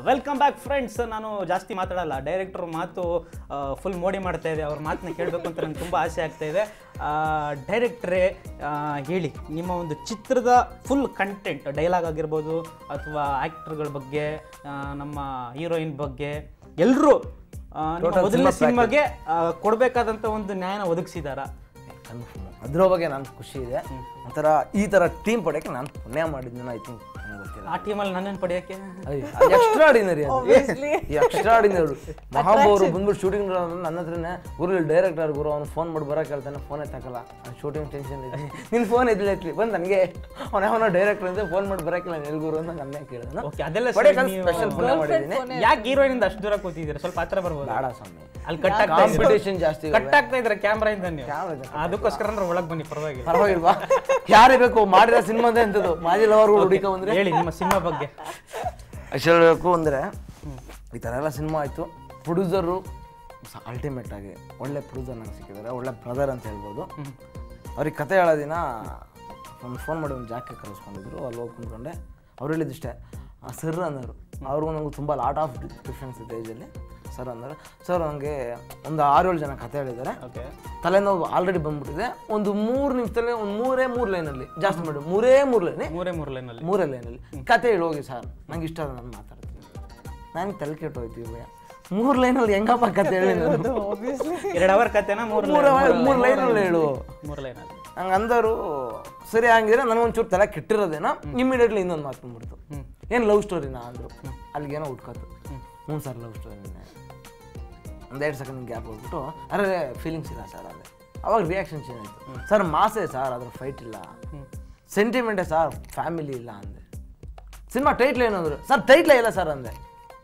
Welcome back friends. ನಾನು ಜಾಸ್ತಿ ಮಾತಾಡಲ್ಲ, ಡೈರೆಕ್ಟರ್ ಮಾತು ಫುಲ್ ಮೋಡಿ ಮಾಡ್ತಾ ಇದೆ. ಅವ್ರ ಮಾತನ್ನ ಕೇಳಬೇಕು ಅಂತ ನಂಗೆ ತುಂಬ ಆಸೆ ಆಗ್ತಾ ಇದೆ. ಡೈರೆಕ್ಟ್ರೇ ಹೇಳಿ, ನಿಮ್ಮ ಒಂದು ಚಿತ್ರದ ಫುಲ್ ಕಂಟೆಂಟ್, ಡೈಲಾಗ್ ಆಗಿರ್ಬೋದು ಅಥವಾ ಆ್ಯಕ್ಟರ್ಗಳ ಬಗ್ಗೆ, ನಮ್ಮ ಹೀರೋಯಿನ್ ಬಗ್ಗೆ, ಎಲ್ಲರೂ ಮೊದಲನೇ ಸಿನಿಮಾಗೆ ಕೊಡಬೇಕಾದಂಥ ಒಂದು ನ್ಯಾಯನ ಒದಗಿಸಿದಾರ? ಅದ್ರ ಬಗ್ಗೆ ನಾನು ಖುಷಿ ಇದೆ. ಒಂಥರ ಈ ಥರ ಟೀಮ್ ಪಡೆಯೋಕ್ಕೆ ನಾನು ಪುಣ್ಯ ಮಾಡಿದ್ನ ಐ ಥಿಂಕ್. ಆ ಟೀಮಲ್ಲಿ ನನ್ನನ್ನು ಪಡೆಯೋಕ್ಕೆ ಎಕ್ಸ್ಟ್ರಾಡಿನರಿ, ಎಕ್ಸ್ಟ್ರಾಡಿನರಿ. ಮಹಾಬ್ ಅವರು ಬಂದ್ಬಿಟ್ಟು ಶೂಟಿಂಗ್ ನನ್ನ ಹತ್ರನೇ, ಗುರು ಡೈರೆಕ್ಟರ್ ಗುರು ಅವ್ನು ಫೋನ್ ಮಾಡಿ ಬರೋಕೆ ಹೇಳ್ತಾನೆ, ಫೋನೇ ತಗೊಲ್ಲ, ಶೂಟಿಂಗ್ ಟೆನ್ಷನ್ ಇದೆ, ನಿನ್ನ ಫೋನ್ ಎದ್ಲೈತ್ಲಿ ಬಂದು ನನಗೆ ಅವನ ಡೈರೆಕ್ಟರ್ ಅಂತ ಫೋನ್ ಮಾಡಿ ಬರೋಕಿಲ್ಲ ಎಲ್ಲಿ ಗುರು ಅಂತ ನನ್ನೇ ಕೇಳಿದ. ಅದೆಲ್ಲ ಸ್ಪೆಷಲ್ ಪುಣ್ಯ ಮಾಡಿದ್ದೀನಿ. ಯಾಕೆ ಹೀರೋಯಿನಿಂದ ಅಷ್ಟು ದೂರ ಕೂತಿದ್ದೀರಾ? ಸ್ವಲ್ಪ ಹತ್ರ ಬರ್ಬೋದು. ಬೇಡ ಸ್ವಾಮಿ, ಅಲ್ಲಿ ಕಾಂಪಿಟೇಷನ್ ಜಾಸ್ತಿ, ಕಟ್ ಆಗ್ತಾ ಇದ್ರೆ ಕ್ಯಾಮ್ರಾಯಿಂದ ನೀವು, ಅದಕ್ಕೋಸ್ಕರ ಒಳಗೆ ಬನ್ನಿ. ಪರವಾಗಿಲ್ವಾ? ಯಾರೇ ಬೇಕು ಮಾಡಿರೋ ಸಿನಿಮಾದ ಎಂಥದ್ದು ಮಾಜಿ ಲವರ್ಗಳು ಹುಡುಕ ಬಂದ್ರೆ ಹೇಳಿ ನಿಮ್ಮ ಸಿನಿಮಾ ಬಗ್ಗೆ. ಆ್ಯಕ್ಚುಲಿ ಹೇಳಬೇಕು ಅಂದರೆ ಈ ಥರ ಎಲ್ಲ ಸಿನಿಮಾ ಆಯಿತು. ಪ್ರೊಡ್ಯೂಸರು ಅಲ್ಟಿಮೇಟ್ ಆಗಿ ಒಳ್ಳೆ ಪ್ರೊಡ್ಯೂಸರ್ ನಂಗೆ ಸಿಕ್ಕಿದ್ದಾರೆ, ಒಳ್ಳೆ ಬ್ರದರ್ ಅಂತ ಹೇಳ್ಬೋದು. ಅವ್ರಿಗೆ ಕತೆ ಹೇಳೋ ದಿನ ಒಂದು ಫೋನ್ ಮಾಡಿ ಒಂದು ಜಾಕೆ ಕರೆಸ್ಕೊಂಡಿದ್ರು. ಅಲ್ಲಿ ಹೋಗಿ ಕುಂತ್ಕೊಂಡೆ. ಅವ್ರು ಹೇಳಿದಿಷ್ಟೇ, ಸರ್ ಅನ್ನೋರು. ಅವ್ರಿಗೂ ನನಗೂ ತುಂಬ ಲಾಟ್ ಆಫ್ ಡಿಫ್ರೆನ್ಸ್ ಇದೆ ಏಜಲ್ಲಿ. ಸರ್ ಅಂದ್ರೆ ಸರ್ ನನಗೆ ಒಂದು 6-7 ಜನ ಕತೆ ಹೇಳಿದ್ದಾರೆ. ತಲೆನೋವು ಆಲ್ರೆಡಿ ಬಂದ್ಬಿಟ್ಟಿದೆ. ಒಂದು 3 ನಿಮಿಷದಲ್ಲಿ ಒಂದು 3 ಲೈನಲ್ಲಿ, ಜಾಸ್ತಿ ಮಾಡಿ 3 ಲೈನಲ್ಲಿ ಕತೆ ಹೇಳೋಗಿ ಸರ್, ನಂಗೆ ಇಷ್ಟ ಅದ, ನಾನು ಮಾತಾಡ್ತೀನಿ. ನನಗೆ ತಲೆ ಕೆಟ್ಟೋಯ್ತು ಭಯ, 3 ಲೈನಲ್ಲಿ ಹೆಂಗಪ್ಪ ಕತೆ ಹೇಳಿ? 2 ಅವರ್ ಕತೆನ 3 ಲೈನಲ್ಲಿ ಹೇಳು. 3 ಲೈನಲ್ಲಿ ಹಂಗೆ ಅಂದರು. ಸರಿ, ಹಂಗಿದ್ರೆ ನನಗೊಂಚೂರು ತಲೆ ಕೆಟ್ಟಿರೋದೇನೋ, ಇಮಿಡಿಯೇಟ್ಲಿ ಇನ್ನೊಂದು ಮಾತು ಬಂದ್ಬಿಡ್ತು. ಏನು ಲವ್ ಸ್ಟೋರಿನಾ ಅಂದರು. ಅಲ್ಲಿಗೇನೋ ಹುಡ್ಕೋತು. ಸರ್ ಲವ್ ಸ್ಟೋರಿನೇ. ಒಂದು 2 ಸೆಕೆಂಡ್ ಗ್ಯಾಪ್ ಹೋಗ್ಬಿಟ್ಟು, ಅರೆ ಫೀಲಿಂಗ್ಸ್ ಇಲ್ಲ ಸರ್ ಅಂದೆ. ಅವಾಗ ರಿಯಾಕ್ಷನ್ ಚೇಂಜ್ ಆಯಿತು. ಸರ್ ಮಾಸೆ ಸರ್, ಅದ್ರ ಫೈಟ್ ಇಲ್ಲ. ಸೆಂಟಿಮೆಂಟೇ ಸರ್, ಫ್ಯಾಮಿಲಿ ಇಲ್ಲ ಅಂದೆ. ಸಿನಿಮಾ ಟೈಟ್ಲ್ ಏನಂದ್ರು. ಸರ್ ಟೈಟ್ಲೇ ಇಲ್ಲ ಸರ್ ಅಂದೆ.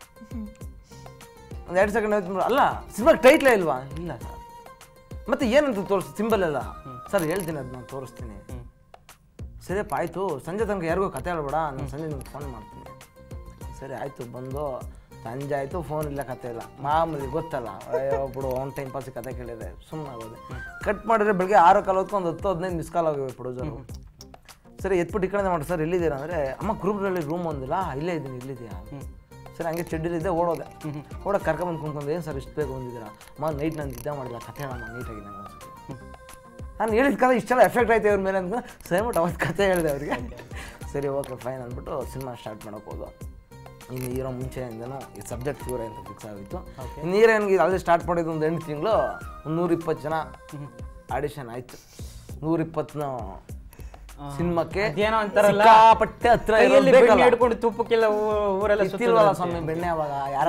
ಒಂದು 2 ಸೆಕೆಂಡ್ ಆಯ್ತು. ಅಲ್ಲ ಸಿನಿಮಾಗೆ ಟೈಟ್ಲೇ ಇಲ್ವಾ? ಇಲ್ಲ ಸರ್. ಮತ್ತೆ ಏನಂತ ತೋರಿಸಿ, ಸಿಂಬಲ್ ಎಲ್ಲ ಸರ್ ಹೇಳ್ತೀನಿ, ಅದು ನಾನು ತೋರಿಸ್ತೀನಿ. ಸರಿಯಪ್ಪ ಆಯಿತು, ಸಂಜೆ ತನಕ ಯಾರಿಗೂ ಕತೆ ಹೇಳ್ಬೇಡ, ನಾನು ಸಂಜೆ ನಿಮ್ಗೆ ಫೋನ್ ಮಾಡ್ತೀನಿ. ಸರಿ ಆಯಿತು. ಬಂದು ಸಂಜೆ ಆಯಿತು, ಫೋನ್ ಇಲ್ಲ, ಕತೆ ಇಲ್ಲ. ಮಾಮೂಲಿ ಗೊತ್ತಲ್ಲ, ಒಬ್ಬಳು ಅವ್ನು ಟೈಮ್ ಪಾಸಿಗೆ ಕತೆ ಕೇಳಿದೆ, ಸುಮ್ಮನೆ ಆಗೋದೆ. ಕಟ್ ಮಾಡಿದ್ರೆ ಬೆಳಗ್ಗೆ 6:40 ಒಂದು 10-15 ಮಿಸ್ ಕಾಲ್ ಆಗಿವೆ ಪ್ರೊಡ್ಯೂಸರು. ಸರಿ ಎತ್ಬಿಟ್ಟು ಈ ಕಡೆ ಮಾಡಿ, ಸರ್ ಎಲ್ಲಿದ್ದೀರಾ ಅಂದರೆ, ಅಮ್ಮ ಗ್ರೂಪ್ನಲ್ಲಿ ರೂಮ್ ಒಂದಿಲ್ಲ, ಇಲ್ಲೇ ಇದ್ದೀನಿ, ಇಲ್ಲಿದೆಯಾ? ಸರಿ ಹಂಗೆ ಚಡ್ಡಿಲಿದ್ದೆ, ಓಡೋದೆ. ಓಡೋಕೆ ಕರ್ಕೊಂಬಂದು ಕುಂತ್ಕೊಂಡು, ಏನು ಸರ್ ಇಷ್ಟು ಬೇಗ ಬಂದಿದ್ದೀರಾ? ನೈಟ್ ನಾನು ನಿದ್ದೆ ಮಾಡಿಲ್ಲ, ಕತೆ ಹೇಳಮ್ಮ ನೀಟಾಗಿ ನಂಗೆ ಅನ್ಸುತ್ತೆ. ನಾನು ಹೇಳಿದ ಕಾಲ ಇಷ್ಟೆಲ್ಲ ಎಫೆಕ್ಟ್ ಆಯ್ತು ಇವ್ರ ಮೇಲೆ ಅಂತ ಸರಿಬಿಟ್ಟು ಅವತ್ತು ಕತೆ ಹೇಳಿದೆ ಅವ್ರಿಗೆ. ಸರಿ ಓಕೆ ಫೈನ್ ಅಂದ್ಬಿಟ್ಟು ಸಿನಿಮಾ ಸ್ಟಾರ್ಟ್ ಮಾಡೋಕೆ ಹೋದೋ. ಇನ್ನು ಹೀರೋ ಮುಂಚೆಯಿಂದನೂ ಈ ಸಬ್ಜೆಕ್ಟ್ ಹೀರೋ ಅಂತ ಫಿಕ್ಸ್ ಆಗಿತ್ತು. ಇನ್ನು ಹೀರೋಯಿನ್ಗೆ ಅಲ್ಲಿ ಸ್ಟಾರ್ಟ್ ಮಾಡಿದ್ದು ಒಂದು 8 ತಿಂಗಳು, ಒಂದು 120 ಜನ ಆಡಿಷನ್ ಆಯಿತು. 120 ಸಿನಿಮಾಕ್ಕೆ ಸಿಕ್ಕಾಪಟ್ಟೆ ಹತ್ರ ಹಿಡ್ಕೊಂಡು ತುಪ್ಪಕ್ಕೆಲ್ಲ ಊರೆಲ್ಲ ಸುತ್ತಿಲ್ವಲ್ಲ ಸ್ವಾಮಿ ಬೆಣ್ಣೆ. ಅವಾಗ ಯಾರ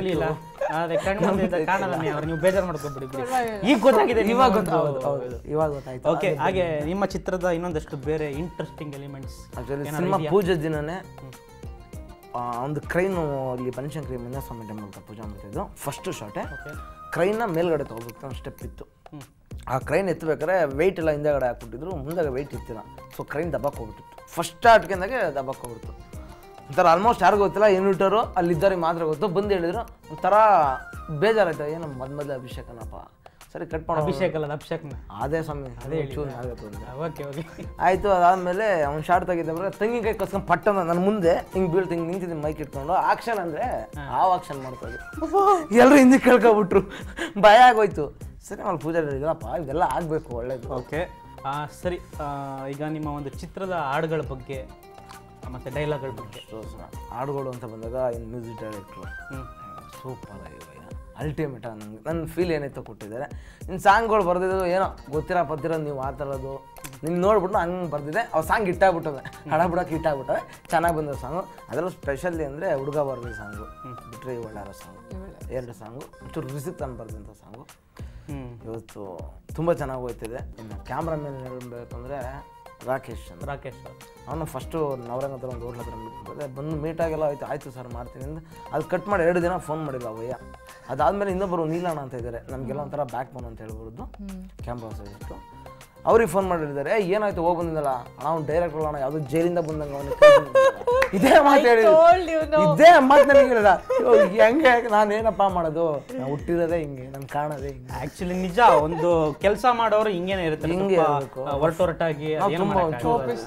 ನೀವು ಬೇಜಾರು ಮಾಡ್ಕೊಬಿಡಿ, ಈಗ ಗೊತ್ತಾಗಿದೆ, ಇವಾಗ ಗೊತ್ತಾಯ್ತು. ಓಕೆ, ಹಾಗೆ ನಿಮ್ಮ ಚಿತ್ರದ ಇನ್ನೊಂದಷ್ಟು ಬೇರೆ ಇಂಟ್ರೆಸ್ಟಿಂಗ್ ಎಲಿಮೆಂಟ್ಸ್. ಸಿನಿಮಾ ಪೂಜೆ ದಿನನೇ ಒಂದು ಕ್ರೈನು ಅಲ್ಲಿ ಬನಶಂಕರಿ ಮಂಜಸ್ವಾಮಿ ಟೆಂಪಲ್ ಪೂಜೆ ಮಾಡ್ತಿದ್ದು. ಫಸ್ಟ್ ಶಾಟೇ ಕ್ರೈನ್ನ ಮೇಲ್ಗಡೆ ತೊಗೋಬೇಕು, ಒಂದು ಸ್ಟೆಪ್ ಇತ್ತು. ಆ ಕ್ರೈನ್ ಎತ್ತಬೇಕಾದ್ರೆ ವೆಯ್ಟ್ ಎಲ್ಲ ಹಿಂದೆಗಡೆ ಹಾಕ್ಬಿಟ್ಟಿದ್ರು, ಮುಂದಾಗ ವೆಯ್ಟ್ ಇತ್ತಿಲ್ಲ. ಸೊ ಕ್ರೈನ್ ದಬ್ಬಕ್ಕೆ ಹೋಗ್ಬಿಟ್ಟಿತ್ತು. ಫಸ್ಟ್ ಸ್ಟಾರ್ಟ್ಗೆಂದಾಗೆ ದಬ್ಬಕ್ಕೆ ಹೋಗ್ಬಿಡ್ತು. ಒಂಥರ ಆಲ್ಮೋಸ್ಟ್ ಯಾರಿಗೂ ಗೊತ್ತಿಲ್ಲ, ಇನ್ವಿಟರು ಅಲ್ಲಿದ್ದವ್ರಿಗೆ ಮಾತ್ರ ಗೊತ್ತು. ಬಂದು ಹೇಳಿದ್ರು, ಒಂಥರ ಬೇಜಾರಾಯ್ತು, ಏನು ಮೊದಲೇ ಅಭಿಷೇಕನಪ್ಪ. ಸರಿ ಕಟ್ ಮಾಡೋ, ಅಭಿಷೇಕ ಅಲ್ಲ ಅಭಿಷೇಕ್ನ, ಅದೇ ಸಮಯ ಅದೇ ಆಗುತ್ತೆ. ಆಯಿತು. ಅದಾದಮೇಲೆ ಅವ್ನು ಶಾರ್ಟ್ ತೆಗಿದ್ರೆ ತೆಂಗಿನಕಾಯಿ ಕಸ್ಕೊಂಡು ಪಟ್ಟನ ನನ್ನ ಮುಂದೆ ಹಿಂಗೆ ಬೀಳ್ತು, ಹಿಂಗೆ ನಿಂತಿದ್ದೀನಿ ಮೈಕ್ ಇಟ್ಕೊಂಡು. ಆಕ್ಷನ್ ಅಂದರೆ ಆಕ್ಷನ್ ಮಾಡ್ತಾರೆ. ಎಲ್ಲರೂ ಹಿಂದೆ ಕೇಳ್ಕೊಬಿಟ್ರು, ಭಯ ಆಗೋಯ್ತು. ಸರಿ ಆಮೇಲೆ ಪೂಜೆ ಹೇಳಿದ್ರಪ್ಪ ಇದೆಲ್ಲ ಆಗಬೇಕು, ಒಳ್ಳೇದು. ಓಕೆ ಸರಿ, ಈಗ ನಿಮ್ಮ ಒಂದು ಚಿತ್ರದ ಹಾಡುಗಳ ಬಗ್ಗೆ ಮತ್ತು ಡೈಲಾಗ್ಗಳ ಬಗ್ಗೆ. ಹಾಡುಗಳು ಅಂತ ಬಂದಾಗ ಇನ್ನು ಮ್ಯೂಸಿಕ್ ಡೈರೆಕ್ಟ್ರು ಸೂಪರ್ ಆಗಿವೆ, ಅಲ್ಟಿಮೇಟ. ನಂಗೆ ನನ್ನ ಫೀಲ್ ಏನಾಯ್ತೋ ಕೊಟ್ಟಿದ್ದಾರೆ. ಇನ್ನು ಸಾಂಗ್ಗಳು ಬರ್ದಿದ್ದು ಏನೋ ಗೊತ್ತಿರೋ ನೀವು ಮಾತಾಡೋದು ನಿಮ್ಗೆ ನೋಡ್ಬಿಟ್ಟು ಹಂಗೆ ಬರ್ದಿದೆ. ಅವು ಸಾಂಗ್ ಇಟ್ಟಾಗ್ಬಿಟ್ಟವೆ, ಹಾಡಬಿಡೋಕೆ ಇಟ್ಟಾಗ್ಬಿಟ್ಟವೆ, ಚೆನ್ನಾಗಿ ಬಂದ ಸಾಂಗು. ಅದರಲ್ಲೂ ಸ್ಪೆಷಲಿ ಅಂದರೆ ಹುಡುಗ ಬರ್ದಿದ್ದ ಸಾಂಗು ಬಿಟ್ಟರೆ ಒಳ್ಳೆಯ ಸಾಂಗು, 2 ಸಾಂಗು ಒಂಚೂರು ರಿಸಿಕ್ ತಂದು ಬರ್ದಿದ್ದಂಥ ಸಾಂಗು ಇವತ್ತು ತುಂಬ ಚೆನ್ನಾಗಿ ಹೋಗ್ತಿದೆ. ಇನ್ನು ಕ್ಯಾಮ್ರಾಮನ್ ಹೇಳ್ಬೇಕಂದ್ರೆ ರಾಕೇಶ್ ಅವನು ಫಸ್ಟು ನವರಂಗ ಹತ್ರ ಒಂದು ಹೋಟ್ಲ್ ಹತ್ರ ಮೀಟ್ ಬಂದು ಮೀಟಾಗೆಲ್ಲ ಆಯಿತು ಸರ್ ಮಾಡ್ತೀನಿ ಅಂತ. ಅದು ಕಟ್ ಮಾಡಿ 2 ದಿನ ಫೋನ್ ಮಾಡಿಲ್ಲ ಅವಯ್ಯ. ಅದಾದಮೇಲೆ ಇನ್ನೊಬ್ಬರು ನೀಲಣ್ಣ ಅಂತ ಇದ್ದಾರೆ, ನಮಗೆಲ್ಲ ಒಂಥರ ಬ್ಯಾಕ್ ಬೋನ್ ಅಂತ ಹೇಳ್ಬೋದು, ಕ್ಯಾಮ್ರಾ ಸೈಜು. ಅವ್ರಿಗೆ ಫೋನ್ ಮಾಡಿದ್ದಾರೆ, ಏನಾಯ್ತು ಹೋಗಿ ಬಂದಿದ್ದಲ್ಲ ಅಣ್ಣ, ಅವ್ನು ಡೈರೆಕ್ಟರ್ ಅಣ್ಣ, ಯಾವುದೋ ಜೈಲಿಂದ ಬಂದಂಗೆ ಅವನು ಇದೇ ಮಾತು ಹೇಳಿ, ಇದೇ ಮಾತು ನನಗೆ ಹೇಳಿದ. ಹೆಂಗೆ ನಾನೇನಪ್ಪ ಮಾಡೋದು, ನಾವು ಹುಟ್ಟಿರೋದೇ ಹಿಂಗೆ, ನನ್ನ ಕಾಣೋದೇ ಹಿಂಗೆ. ಆ್ಯಕ್ಚುಲಿ ನಿಜ, ಒಂದು ಕೆಲಸ ಮಾಡೋರು ಹಿಂಗೇನೆ ಇರುತ್ತೆ, ಹಿಂಗೆ ಹೊರಟೊರಟಾಗಿ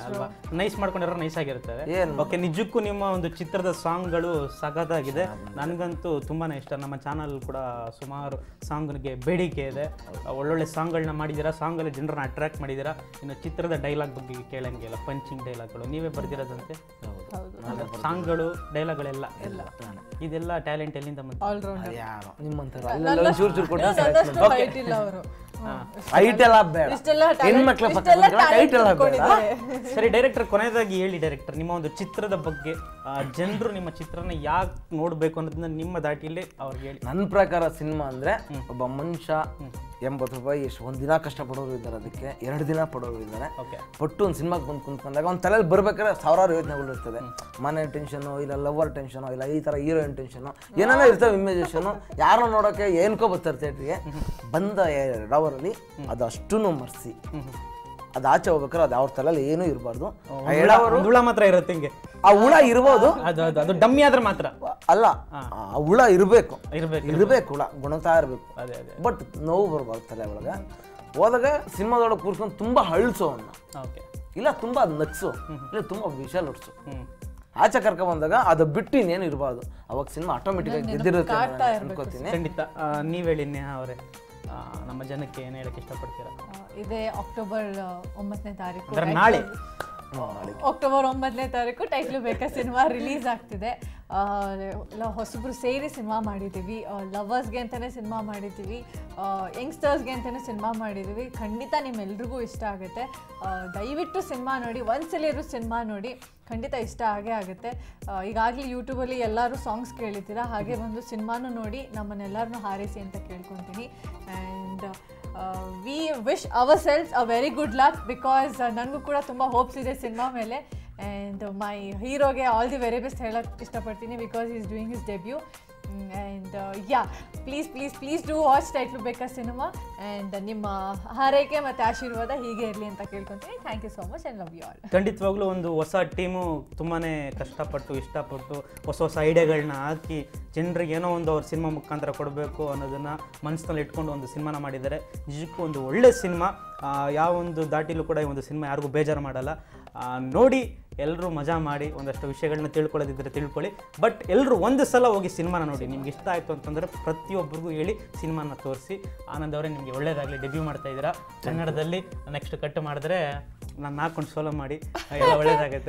ನೈಸ್ ಮಾಡ್ಕೊಂಡಿರೋ ನೈಸ್ ಆಗಿರ್ತದೆ. ಓಕೆ, ನಿಜಕ್ಕೂ ನಿಮ್ಮ ಒಂದು ಚಿತ್ರದ ಸಾಂಗ್ಗಳು ಸಖತ್ತಾಗಿದೆ. ನನಗಂತೂ ತುಂಬಾ ಇಷ್ಟ. ನಮ್ಮ ಚಾನಲ್ ಕೂಡ ಸುಮಾರು ಸಾಂಗ್ಗೆ ಬೇಡಿಕೆ ಇದೆ. ಒಳ್ಳೊಳ್ಳೆ ಸಾಂಗ್ಗಳನ್ನ ಮಾಡಿದ್ದೀರಾ, ಸಾಂಗಲ್ಲಿ ಜನರನ್ನ ಅಟ್ರಾಕ್ಟ್ ಮಾಡಿದ್ದೀರಾ. ಇನ್ನು ಚಿತ್ರದ ಡೈಲಾಗ್ ಬಗ್ಗೆ ಕೇಳಂಗಿಲ್ಲ, ಪಂಚಿಂಗ್ ಡೈಲಾಗ್ಗಳು ನೀವೇ ಬರ್ದಿರೋದಂತೆ. ಸಾಂಗ್ಗಳು ಡೈಲಾಗ್ಗಳೆಲ್ಲ ಇದೆಲ್ಲ ಟ್ಯಾಲೆಂಟ್ ಎಲ್ಲಿಂದ ಸರಿ ಡೈರೆಕ್ಟರ್, ಕೊನೆಯದಾಗಿ ಹೇಳಿ ಡೈರೆಕ್ಟರ್, ನಿಮ್ಮ ಒಂದು ಚಿತ್ರದ ಬಗ್ಗೆ ಜನರು ನಿಮ್ಮ ಚಿತ್ರನ ಯಾಕೆ ನೋಡ್ಬೇಕು ಅನ್ನೋದನ್ನ ನಿಮ್ಮ ದಾಟಿಯಲ್ಲಿ ಅವ್ರಿಗೆ ಹೇಳಿ. ನನ್ನ ಪ್ರಕಾರ ಸಿನಿಮಾ ಅಂದ್ರೆ ಒಬ್ಬ ಮನುಷ್ಯ 80 ರೂಪಾಯಿ ಎಷ್ಟು ಒಂದಿನ ಕಷ್ಟಪಡೋರು ಇದ್ದಾರೆ, ಅದಕ್ಕೆ 2 ದಿನ ಪಡೋರು ಇದ್ದಾರೆ. ಪಟ್ಟು ಒಂದು ಸಿನಿಮಾಗೆ ಬಂದು ಕುಂತ್ಕೊಂಡಾಗ ಒಂದು ತಲೆಯಲ್ಲಿ ಬರ್ಬೇಕಾದ್ರೆ ಸಾವಿರಾರು ಯೋಚನೆಗಳು ಇರ್ತದೆ. ಮನೆ ಟೆನ್ಷನು, ಇಲ್ಲ ಲವರ್ ಟೆನ್ಷನು, ಇಲ್ಲ ಈ ಥರ ಹೀರೋಯಿನ್ ಟೆನ್ಷನು, ಏನೇನೋ ಇರ್ತವೆ. ಇಮೇಜೇಷನು ಯಾರೋ ನೋಡೋಕೆ ಏನಕ್ಕೋ ಬರ್ತಾರೆ ಥಿಯೇಟ್ರಿಗೆ. ಬಂದ 2 ಅವರಲ್ಲಿ ಅದು ಅಷ್ಟೂ ಮರ್ಸಿ ಅದು ಆಚೆ ಹೋಗ್ಬೇಕಾದ್ರೆ ಅದು ಅವ್ರ ತಲೆಯಲ್ಲಿ ಏನೂ ಇರಬಾರ್ದು. ಹುಳ ಮಾತ್ರ ಇರುತ್ತೆ ಹಿಂಗೆ. ಆ ಹುಳ ಇರ್ಬೋದು, ಅದು ಡಮ್ಮಿ ಆದ್ರೆ ಮಾತ್ರ ಅಲ್ಲ, ಆ ಹುಳ ಇರಬೇಕು ಹುಳ ಗುಣತಾ ಇರಬೇಕು. ಬಟ್ ನೋವು ಬರ್ಬಾರ್ದು ತಲೆ ಒಳಗೆ. ಹೋದಾಗ ಸಿನಿಮಾದೊಳಗೆ ಕೂರ್ಸ್ಕೊಂಡು ತುಂಬ ಅಳಿಸೋ ಅನ್ನ, ಇಲ್ಲ ತುಂಬ ನಗ್ಸು, ಇಲ್ಲ ತುಂಬ ವಿಷಲ್ ಹೊಡ್ಸು. ಆಚೆ ಕರ್ಕ ಬಂದಾಗ ಅದು ಬಿಟ್ಟು ಇನ್ನೇನು ಇರಬಾರ್ದು. ಅವಾಗ ಸಿನಿಮಾ ಆಟೋಮೆಟಿಕ್ ಆಗಿ ಗೆದ್ದಿರುತ್ತೆ ಅನ್ಕೋತೀನಿ. ಖಂಡಿತ. ನೀವ್ ಹೇಳಿ ನೇಹಾ ಅವರೇ, ನಮ್ಮ ಜನಕ್ಕೆ ಏನು ಹೇಳಕ್ಕೆ ಇಷ್ಟಪಡ್ತೀರಾ? ಇದೇ ಅಕ್ಟೋಬರ್ 9ನೇ ತಾರೀಕು, ನಾಳೆ ಅಕ್ಟೋಬರ್ 9ನೇ ತಾರೀಕು ಟೈಟ್ಲು ಬೇಕಾ ಸಿನಿಮಾ ರಿಲೀಸ್ ಆಗ್ತಿದೆ. ಹೊಸಬ್ರು ಸೇರಿ ಸಿನಿಮಾ ಮಾಡಿದ್ದೀವಿ, ಲವರ್ಸ್ಗೆ ಅಂತಲೇ ಸಿನಿಮಾ ಮಾಡಿದ್ದೀವಿ, ಯಂಗ್ಸ್ಟರ್ಸ್ಗೆ ಅಂತಲೇ ಸಿನಿಮಾ ಮಾಡಿದ್ದೀವಿ. ಖಂಡಿತ ನಿಮ್ಮೆಲ್ರಿಗೂ ಇಷ್ಟ ಆಗುತ್ತೆ. ದಯವಿಟ್ಟು ಸಿನಿಮಾ ನೋಡಿ, ಒಂದ್ಸಲಿರು ಸಿನಿಮಾ ನೋಡಿ, ಖಂಡಿತ ಇಷ್ಟ ಆಗೇ ಆಗುತ್ತೆ. ಈಗಾಗಲೇ ಯೂಟ್ಯೂಬಲ್ಲಿ ಎಲ್ಲರೂ ಸಾಂಗ್ಸ್ ಕೇಳಿದ್ದೀರಾ, ಹಾಗೆ ಬಂದು ಸಿನಿಮಾನು ನೋಡಿ ನಮ್ಮನ್ನೆಲ್ಲರನ್ನೂ ಹಾರೈಸಿ ಅಂತ ಕೇಳ್ಕೊತೀನಿ. And we wish ourselves a very good luck, because ನನಗೂ ಕೂಡ ತುಂಬ ಹೋಪ್ಸ್ ಇದೆ ಸಿನಿಮಾ ಮೇಲೆ. ಆ್ಯಂಡ್ ಮೈ ಹೀರೋಗೆ ಆಲ್ ದಿ ವೆರಿ ಬೆಸ್ಟ್ ಹೇಳೋಕ್ಕೆ ಇಷ್ಟಪಡ್ತೀನಿ, because is doing his debut. And yeah, please do watch title ಬೇಕಾ ಸಿನಿಮಾ. ಆ್ಯಂಡ್ ನಿಮ್ಮ ಹಾರೈಕೆ ಮತ್ತು ಆಶೀರ್ವಾದ ಹೀಗೆ ಇರಲಿ ಅಂತ ಕೇಳ್ಕೊತೀನಿ. Thank you so much and love you all. ಖಂಡಿತವಾಗ್ಲೂ ಒಂದು ಹೊಸ ಟೀಮು ತುಂಬಾ ಕಷ್ಟಪಟ್ಟು ಇಷ್ಟಪಟ್ಟು ಹೊಸ ಐಡಿಯಾಗಳನ್ನ ಹಾಕಿ ಜನರಿಗೆ ಏನೋ ಒಂದು ಅವ್ರ ಸಿನಿಮಾ ಮುಖಾಂತರ ಕೊಡಬೇಕು ಅನ್ನೋದನ್ನು ಮನಸ್ಸಿನಲ್ಲಿ ಇಟ್ಕೊಂಡು ಒಂದು ಸಿನಿಮಾನ ಮಾಡಿದ್ದಾರೆ. ನಿಜಕ್ಕೂ ಒಂದು ಒಳ್ಳೆ ಸಿನಿಮಾ. ಯಾವ ಒಂದು ದಾಟಿಲೂ ಕೂಡ ಈ ಒಂದು ಸಿನಿಮಾ ಯಾರಿಗೂ ಬೇಜಾರು ಮಾಡಲ್ಲ. ನೋಡಿ ಎಲ್ಲರೂ ಮಜಾ ಮಾಡಿ, ಒಂದಷ್ಟು ವಿಷಯಗಳನ್ನ ತಿಳ್ಕೊಳ್ಳೋದಿದ್ರೆ ತಿಳ್ಕೊಳ್ಳಿ. ಬಟ್ ಎಲ್ಲರೂ ಒಂದು ಸಲ ಹೋಗಿ ಸಿನಿಮಾನ ನೋಡಿ. ನಿಮ್ಗೆ ಇಷ್ಟ ಆಯಿತು ಅಂತಂದರೆ ಪ್ರತಿಯೊಬ್ಬರಿಗೂ ಹೇಳಿ ಸಿನಿಮಾನ ತೋರಿಸಿ. ಆನಂದ್ ಅವರೇ, ನಿಮಗೆ ಒಳ್ಳೇದಾಗಲಿ. ಡೆಬ್ಯೂ ಮಾಡ್ತಾ ಇದ್ದೀರಾ ಕನ್ನಡದಲ್ಲಿ. ನೆಕ್ಸ್ಟ್ ಕಟ್ ಮಾಡಿದ್ರೆ ನಾನು ಹಾಕೊಂಡು ಸೋಲೋ ಮಾಡಿ ಎಲ್ಲ ಒಳ್ಳೇದಾಗುತ್ತೆ.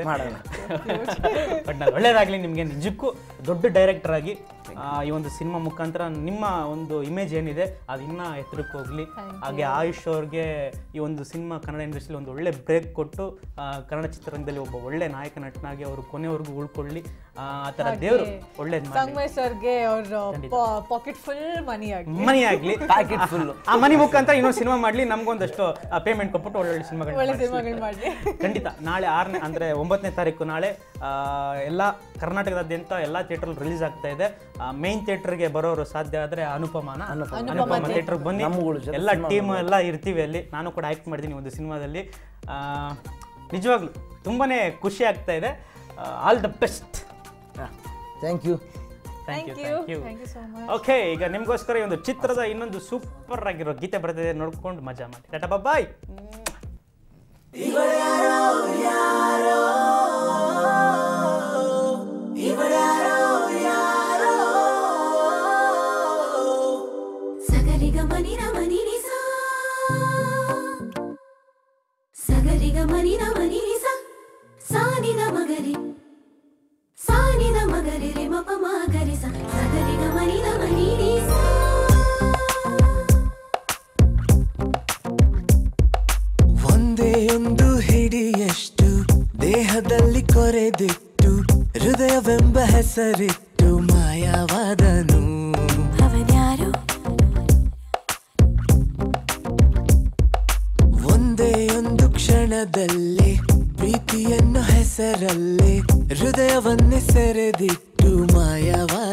ಬಟ್ ನಾನು ಒಳ್ಳೇದಾಗಲಿ ನಿಮಗೆ. ನಿಜಕ್ಕೂ ದೊಡ್ಡ ಡೈರೆಕ್ಟರ್ ಆಗಿ ಈ ಒಂದು ಸಿನಿಮಾ ಮುಖಾಂತರ ನಿಮ್ಮ ಒಂದು ಇಮೇಜ್ ಏನಿದೆ ಅದು ಇನ್ನೂ ಎತ್ತರಕ್ಕೆ ಹೋಗಲಿ. ಹಾಗೆ ಆಯುಷ್ ಅವ್ರಿಗೆ ಈ ಒಂದು ಸಿನಿಮಾ ಕನ್ನಡ ಇಂಡಸ್ಟ್ರಿಯಲ್ಲಿ ಒಂದು ಒಳ್ಳೆ ಬ್ರೇಕ್ ಕೊಟ್ಟು ಕನ್ನಡ ಚಿತ್ರರಂಗದಲ್ಲಿ ಒಬ್ಬ ಒಳ್ಳೆ ನಾಯಕ ನಟನಾಗಿ ಅವರು ಕೊನೆವರೆಗೂ ಉಳ್ಕೊಳ್ಳಿ. ಆ ಥರ ದೇವರು ಒಳ್ಳೇದು ಮಾಡಿ, ಪಾಕೆಟ್ ಫುಲ್ ಮನಿ ಆಗಲಿ, ಪ್ಯಾಕೆಟ್ ಫುಲ್ ಆ ಮನಿ ಮುಖಾಂತರ ಇನ್ನೊಂದು ಸಿನಿಮಾ ಮಾಡಲಿ. ನಮಗೊಂದಷ್ಟು ಪೇಮೆಂಟ್ ಕೊಟ್ಬಿಟ್ಟು ಒಳ್ಳೊಳ್ಳೆ ಸಿನಿಮಾಗಳು ಮಾಡಿ. ಖಂಡಿತ. ನಾಳೆ 6ನೇ ಅಂದರೆ 9ನೇ ತಾರೀಕು ನಾಳೆ ಎಲ್ಲ ಕರ್ನಾಟಕದಾದ್ಯಂತ ಎಲ್ಲ ಥಿಯೇಟರ್ ರಿಲೀಸ್ ಆಗ್ತಾ ಇದೆ. ಮೇನ್ ಥಿಯೇಟರ್ಗೆ ಬರೋರು ಸಾಧ್ಯ ಆದರೆ ಅನುಪಮ ಥಿಯೇಟರ್ಗೆ ಬನ್ನಿ. ಎಲ್ಲ ಟೀಮ್ ಎಲ್ಲ ಇರ್ತೀವಿ ಅಲ್ಲಿ. ನಾನು ಕೂಡ ಆ್ಯಕ್ಟ್ ಮಾಡಿದ್ದೀನಿ ಒಂದು ಸಿನಿಮಾದಲ್ಲಿ. ನಿಜವಾಗ್ಲೂ ತುಂಬಾ ಖುಷಿ ಆಗ್ತಾ ಇದೆ. All the best. Thank you. Okay, ಈಗ ನಿಮಗೋಸ್ಕರ ಈ ಒಂದು ಚಿತ್ರದ ಇನ್ನೊಂದು ಸೂಪರ್ ಆಗಿರೋ ಗೀತೆ ಬರ್ತಿದೆ, ನೋಡ್ಕೊಂಡು ಮಜಾ ಮಾಡಿ. ಟಾಟಾ ಬಾಯ್. ಒಂದೇಯೊಂದು ಹಿಡಿಯಷ್ಟು ದೇಹದಲ್ಲಿ ಕೊರೆದಿಟ್ಟು ಹೃದಯವೆಂಬ ಹೆಸರಿಟ್ಟು ಮಾಯವಾದನು ಅವನ್ಯಾರು. ಒಂದೇಯೊಂದು ಕ್ಷಣದಲ್ಲೇ ಪ್ರೀತಿಯನ್ನು ಹೆಸರಲ್ಲೇ ಹೃದಯವನ್ನೇ ಸೆರೆದಿಟ್ಟು ಮಾಯವಾದ